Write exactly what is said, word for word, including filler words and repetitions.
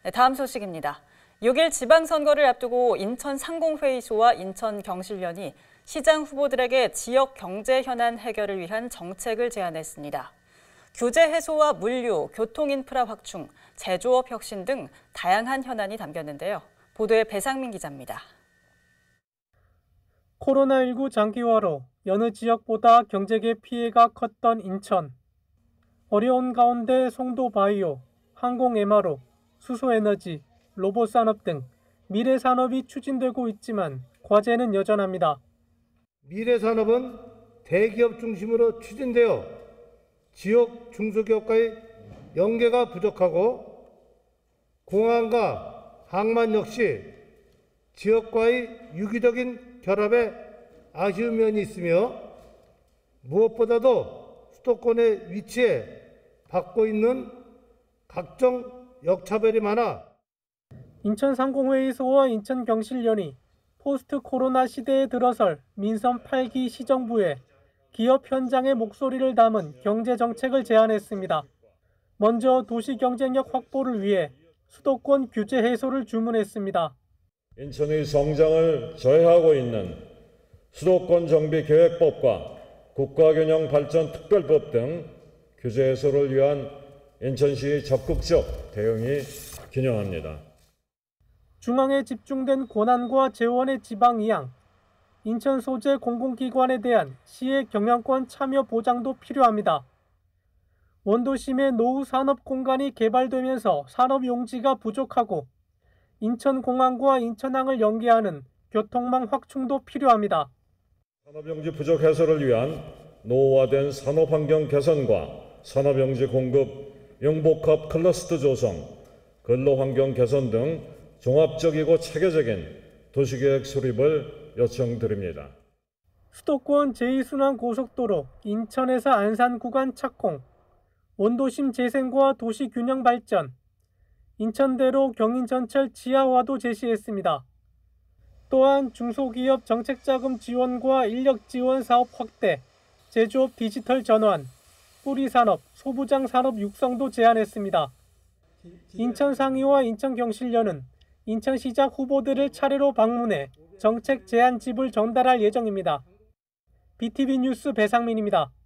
네, 다음 소식입니다. 육 일 지방선거를 앞두고 인천 상공회의소와 인천 경실련이 시장 후보들에게 지역 경제 현안 해결을 위한 정책을 제안했습니다. 규제 해소와 물류, 교통 인프라 확충, 제조업 혁신 등 다양한 현안이 담겼는데요. 보도에 배상민 기자입니다. 코로나십구 장기화로 여느 지역보다 경제계 피해가 컸던 인천. 어려운 가운데 송도바이오, 항공엠아르오, 수소에너지, 로봇산업 등 미래산업이 추진되고 있지만 과제는 여전합니다. 미래산업은 대기업 중심으로 추진되어 지역 중소기업과의 연계가 부족하고 공항과 항만 역시 지역과의 유기적인 결합에 아쉬운 면이 있으며 무엇보다도 수도권에 위치해 받고 있는 각종 역차별이 많아 인천 상공회의소와 인천 경실련이 포스트 코로나 시대에 들어설 민선 팔 기 시정부에 기업 현장의 목소리를 담은 경제정책을 제안했습니다. 먼저 도시 경쟁력 확보를 위해 수도권 규제 해소를 주문했습니다. 인천의 성장을 저해하고 있는 수도권 정비 계획법과 국가균형발전특별법 등 규제 해소를 위한 인천시의 적극적 대응이 기념합니다. 중앙에 집중된 권한과 재원의 지방 이양, 인천 소재 공공기관에 대한 시의 경영권 참여 보장도 필요합니다. 원도심의 노후 산업 공간이 개발되면서 산업 용지가 부족하고 인천공항과 인천항을 연계하는 교통망 확충도 필요합니다. 산업용지 부족 해소를 위한 노후화된 산업환경 개선과 산업용지 공급, 융복합 클러스터 조성, 근로환경 개선 등 종합적이고 체계적인 도시계획 수립을 요청드립니다. 수도권 제이 순환 고속도로 인천에서 안산 구간 착공, 원도심 재생과 도시균형 발전, 인천대로 경인전철 지하화도 제시했습니다. 또한 중소기업 정책자금 지원과 인력 지원 사업 확대, 제조업 디지털 전환, 뿌리산업, 소부장 산업 육성도 제안했습니다. 인천상의와 인천경실련은 인천시장 후보들을 차례로 방문해 정책 제안집을 전달할 예정입니다. 비티비 뉴스 배상민입니다.